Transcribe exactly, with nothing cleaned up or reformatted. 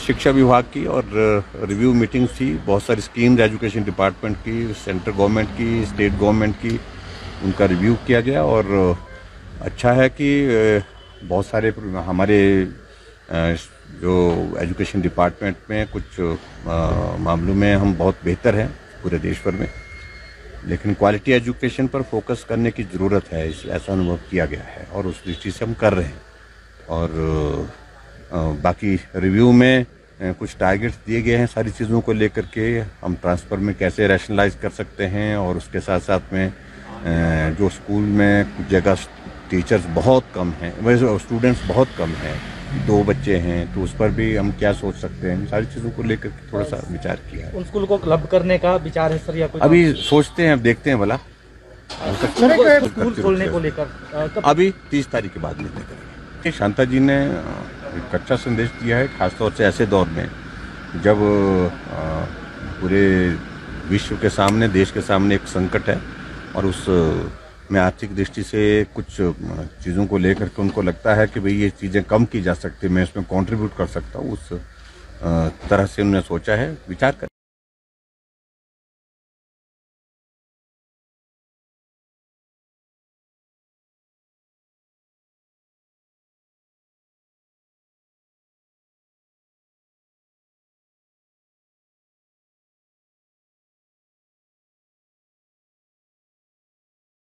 शिक्षा विभाग की और रिव्यू मीटिंग्स थी, बहुत सारी स्कीम्स एजुकेशन डिपार्टमेंट की, सेंट्रल गवर्नमेंट की, स्टेट गवर्नमेंट की, उनका रिव्यू किया गया। और अच्छा है कि बहुत सारे हमारे जो एजुकेशन डिपार्टमेंट में कुछ मामलों में हम बहुत बेहतर हैं पूरे देश भर में, लेकिन क्वालिटी एजुकेशन पर फोकस करने की ज़रूरत है, ऐसा अनुभव किया गया है और उस दृष्टि से हम कर रहे हैं। और बाकी रिव्यू में कुछ टारगेट्स दिए गए हैं सारी चीज़ों को लेकर के, हम ट्रांसफ़र में कैसे रैशनलाइज कर सकते हैं। और उसके साथ साथ में जो स्कूल में कुछ जगह टीचर्स बहुत कम हैं, वैसे स्टूडेंट्स बहुत कम हैं, दो बच्चे हैं, तो उस पर भी हम क्या सोच सकते हैं, सारी चीज़ों को लेकर के थोड़ा सा विचार किया है। उन स्कूल को क्लब करने का विचार है सर या कुछ? अभी सोचते हैं, अब देखते हैं भला स्कूल खोलने को लेकर अभी तीस तारीख के बाद निर्णय करेंगे। शांता जी ने एक अच्छा संदेश दिया है, खासतौर से ऐसे दौर में जब पूरे विश्व के सामने, देश के सामने एक संकट है और उस में आर्थिक दृष्टि से कुछ चीज़ों को लेकर के उनको लगता है कि भाई ये चीज़ें कम की जा सकती, मैं इसमें कंट्रीब्यूट कर सकता हूँ, उस तरह से उन्होंने सोचा है, विचार कर